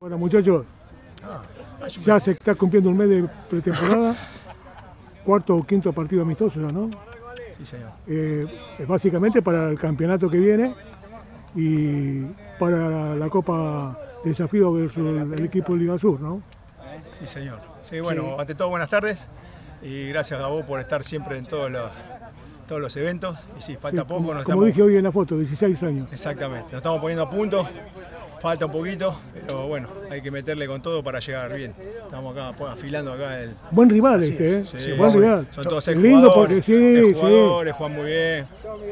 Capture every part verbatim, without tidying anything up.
Bueno, muchachos, ya se está cumpliendo un mes de pretemporada, cuarto o quinto partido amistoso ya, ¿no? Sí, señor. Eh, es básicamente para el campeonato que viene y para la Copa Desafío versus el, el equipo de Liga Sur, ¿no? Sí, señor. Sí, bueno, Sí. ante todo, buenas tardes y gracias a vos por estar siempre en todos los, todos los eventos. Y sí, falta Sí, poco. como, Nos como estamos... dije hoy en la foto, dieciséis años. Exactamente, nos estamos poniendo a punto. Falta un poquito, pero bueno, hay que meterle con todo para llegar bien. Estamos acá pues, afilando acá el... Buen rival Así este, ¿eh? es. Sí, Buen bueno, rival. son todos ex Lindo porque jugadores, sí, ex sí. jugadores, juegan muy bien.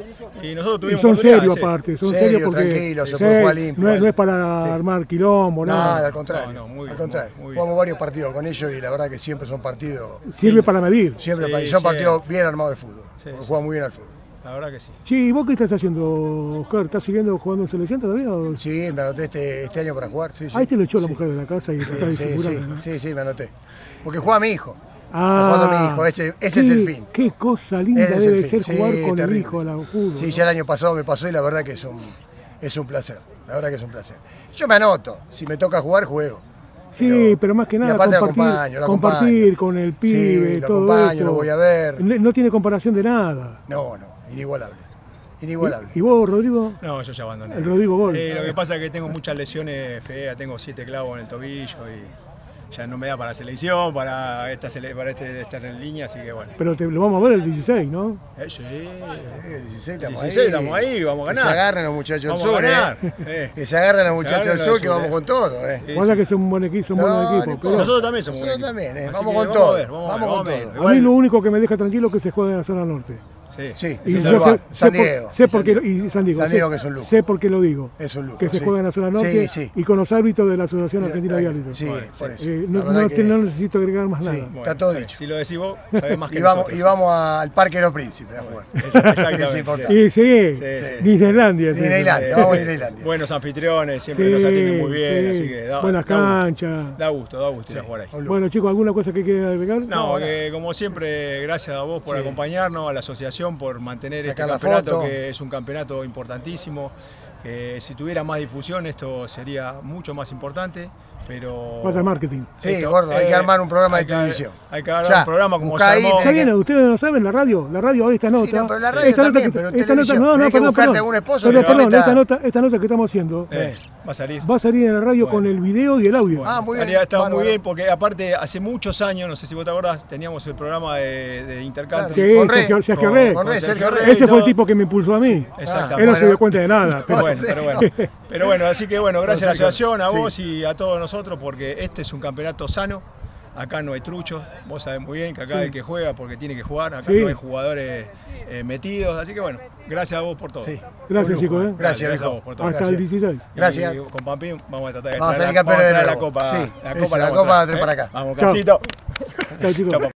Y nosotros Y tuvimos son oportunidades, serios sí. aparte, son Serio, serios porque tranquilo, se sí, puede jugar limpio. no, es, no es para armar quilombo, nada. Nada, al contrario. No, no, muy bien, al contrario. muy bien. Jugamos varios partidos con ellos y la verdad que siempre son partidos, Sirve para medir. siempre Sí, para- y son sí. partidos bien armados de fútbol. Sí, porque sí. juegan muy bien al fútbol. La verdad que sí. Sí, ¿y vos qué estás haciendo, Oscar? ¿Estás siguiendo jugando en selección todavía? O... Sí, me anoté este, este año para jugar. Sí, sí. Ahí te lo echó la Sí. mujer de la casa y te está Sí, sí, sí, disfigurando, ¿no? sí, sí, me anoté. Porque juega mi hijo. Ah, Está jugando mi hijo, ese, ese es qué- el fin. Qué cosa linda Ese es el debe fin. ser jugar Sí, con el terrible. hijo a la fútbol. Sí, ¿no? ya el año pasado me pasó y la verdad que es un, es un placer. La verdad que es un placer. Yo me anoto. Si me toca jugar, juego. Sí, pero más que y nada aparte lo compartir, acompaño, lo compartir acompaño. con el pibe, Sí, lo todo acompaño, eso. lo voy a ver. No, no tiene comparación de nada. No, no, inigualable. Inigualable. ¿Y, y vos, Rodrigo? No, yo ya abandoné. El Rodrigo Gol. Eh, lo que pasa es que tengo muchas lesiones feas, tengo siete clavos en el tobillo y ya no me da para la selección, para, esta sele- para este, estar en línea, así que bueno. Pero te, lo vamos a ver el dieciséis, ¿no? Eh, sí, Eh, dieciséis estamos dieciséis ahí. estamos ahí, vamos a Que ganar. se agarren los muchachos del Vamos sur, a ganar. eh. Eh. Que se agarren los Se muchachos agarren del los sur, que del sur, vamos eh. con todo, eh. Sí, Guarda sí. que son un buen equipo, son No, buenos no equipos. importa. pero Nosotros también somos Nosotros un buen también, eh. equipo. Vamos Así con que todo. a ver, vamos, a ver, Vamos con a ver. todo. a Igual- mí lo único que me deja tranquilo es que se juega en la zona norte. Sí. Sí, Y sin yo duda. sé, San sé por- Diego. sé por qué- y San Diego. San sé- Diego que es un lujo. Sé por qué lo digo. Es un lujo. Que se sí. juega en la zona norte Sí, sí. y con los árbitros de la Asociación Argentina de Sí, Árbitros. sí, Bueno, por sí. eso. Eh, La no, verdad no, que- no necesito agregar más Sí. nada. Bueno, Está todo bien. dicho. Si lo decís vos, sabés más que Y vamos, nosotros. y vamos al Parque de los Príncipes a jugar. Exactamente. Es importante. Y sí, Sí. Disneylandia. sí. Disneylandia, vamos a Disneylandia. Buenos anfitriones, siempre Sí, nos atienden muy bien, sí. así que da, Buenas da gusto. canchas. Da gusto, da gusto ir a Sí. jugar ahí. Un lujo. Bueno, chicos, ¿alguna cosa que quieran agregar? No, que como siempre, gracias a vos por Sí. acompañarnos, a la asociación por mantener Sacar este la campeonato, foto. que es un campeonato importantísimo. Que si tuviera más difusión esto sería mucho más importante, pero... Falta marketing. Sí, esto, gordo, hay que eh, armar un programa hay de que- televisión. Hay que armar Ya, un programa como buscá se ahí, armó. Está tenés bien, ustedes no saben la radio, la radio, esta nota. Sí, no, pero la radio esta también, nota pero esta nota, televisión. no, no, Tenés que perdón, buscarte perdón. algún esposo Pero que te perdón, meta- esta nota, esta nota que estamos haciendo Eh, va a salir. va a salir en la radio Bueno. con el video y el audio. Ah, muy bien. Estaría- estaba Bárbaro. muy bien porque aparte hace muchos años, no sé si vos te acordás, teníamos el programa de, de Intercountry. Sí, con Rey. Sergio, Sergio Con- Rey. con Rey, Sergio Rey. Ese fue el todo. tipo que me impulsó a mí. Exactamente. Él no se bueno. dio cuenta de nada. pero- Bueno, pero bueno. Pero bueno, así que bueno, gracias a la Sergio, asociación, a sí. vos y a todos nosotros, porque este es un campeonato sano. Acá no hay truchos, vos sabés muy bien que acá Sí. el que juega porque tiene que jugar, acá Sí. no hay jugadores eh, metidos, así que bueno, gracias a vos por todo. Sí. Gracias, Un lujo. chicos, ¿eh? Gracias, a viejo. vos por todo. Hasta el Gracias. dieciséis. Gracias. Y con Pampín vamos a tratar de Vamos a traer salir la- campeones de traer la nuevo. copa. Sí, la eso, copa la vamos a copa traer, va a traer ¿eh? para acá. Vamos, Chao. Cancito. Chao, chicos. Chao,